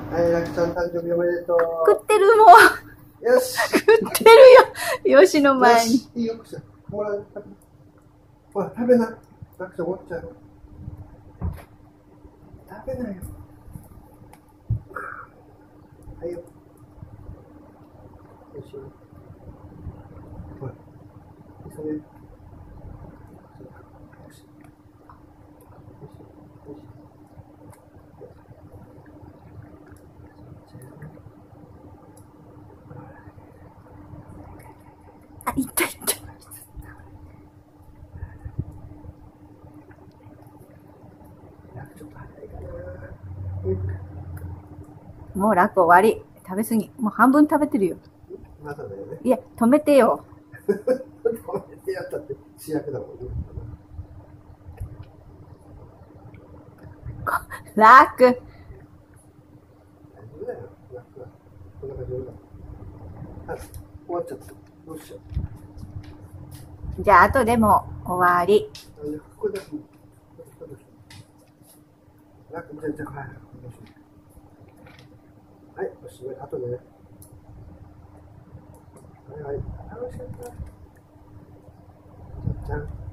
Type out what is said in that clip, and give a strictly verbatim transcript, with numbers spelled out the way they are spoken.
はい、楽ちゃん誕生日おめでとう。 食ってるもう。 よし。 食ってるよ。よしの前に。 いいよ、ほら、ほら、食べな。楽ちゃん終わっちゃうよ。食べなよ。はいよ。よし。ほら、それ。よし。よし。よし。 あ、いったいった。もう楽終わり。食べ過ぎ。もう半分食べてるよ。 まだだよね。 いや、止めてよ。 止めてやったって主役だもんね。 楽。 大丈夫だよ。楽は。こんな感じで。あ、終わっちゃった。どうしよう。じゃあ、後でも終わり。 ここだけ。楽、じゃあ、じゃあ、はい。はい、おしまい。あとでね。はいはい。楽しかった。じゃん。